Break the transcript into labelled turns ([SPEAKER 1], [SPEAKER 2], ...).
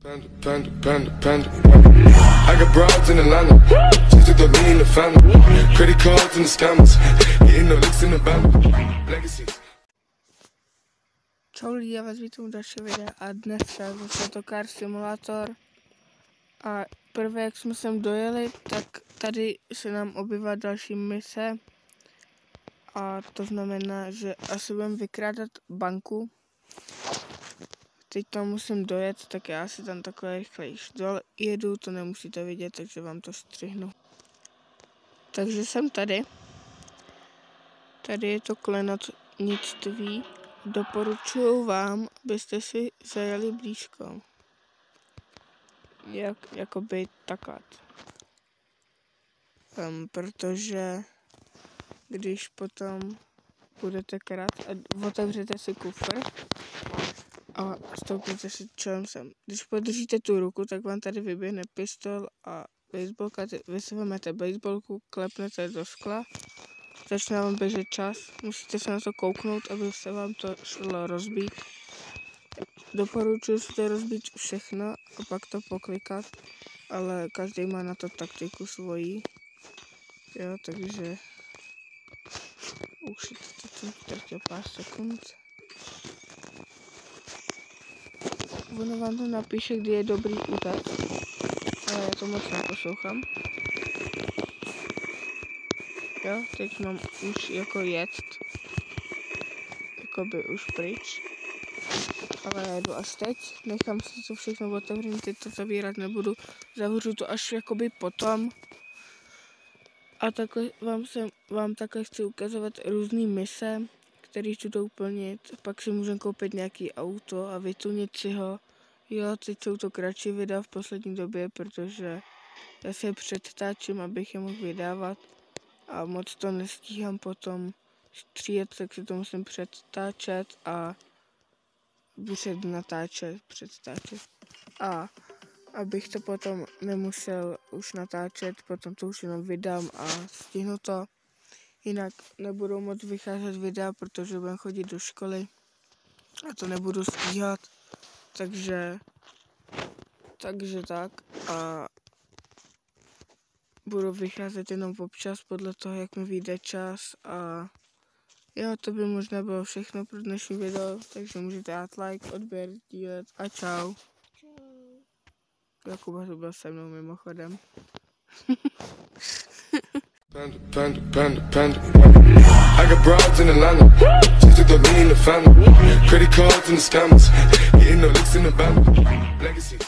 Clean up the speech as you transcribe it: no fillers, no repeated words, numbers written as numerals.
[SPEAKER 1] Panda. I got broads in Atlanta, just to throw me in the family. Credit cards and the scammers, getting no licks in the band. Legacies.
[SPEAKER 2] Čau lidi, já vás vítám u dalšího videa a dneska zase to Car Simulator. A prvé, jak jsme sem dojeli, tak tady se nám objevila další mise. A to znamená, že asi budeme vykrádat banku. Teď tam musím dojet, tak já si tam takhle rychlejš jedu, to nemusíte vidět, takže vám to střihnu. Takže jsem tady. Tady je to klenotnictví. Doporučuju vám, abyste si zajeli blízko. Jakoby takhle. Protože když potom budete krát a otevřete si kufr a stoupnete si čelem sem. Když podržíte tu ruku, tak vám tady vyběhne pistol a baseballka. Vy si vezmete baseballku, klepnete do skla, začne vám běžet čas, musíte se na to kouknout, aby se vám to šlo rozbít. Doporučuji si to rozbít všechno a pak to poklikat, ale každý má na to taktiku svojí. Jo, takže už je to pár sekund. Ono vám to napíše, kdy je dobrý útek, ale já to moc neposlouchám. Jo, teď mám už jako jet, jakoby už pryč, ale já jdu až teď, nechám si to všechno otevřít, teď to zavírat nebudu, zavřu to až jakoby potom. A takhle vám takhle chci ukazovat různé mise, které jdou plnit, pak si můžeme koupit nějaký auto a vytunit si ho. Jo, teď jsou to kratší videa v poslední době, protože já se předtáčím, abych je mohl vydávat. A moc to nestíhám potom střílet, tak si to musím předtáčet a předtáčet. A abych to potom nemusel už natáčet, potom to už jenom vydám a stihnu to. Jinak nebudou moc vycházet videa, protože budem chodit do školy a to nebudu stíhat. Takže tak a budu vycházet jenom občas podle toho, jak mi vyjde čas a jo, to by možná bylo všechno pro dnešní video, takže můžete dát like, odběr, dílet a čau. Jakuba to byl se mnou mimochodem.
[SPEAKER 1] Panda. I got broads in Atlanta, just to throw me in the family. Credit cards and the scammers, getting no licks in the band. Legacies.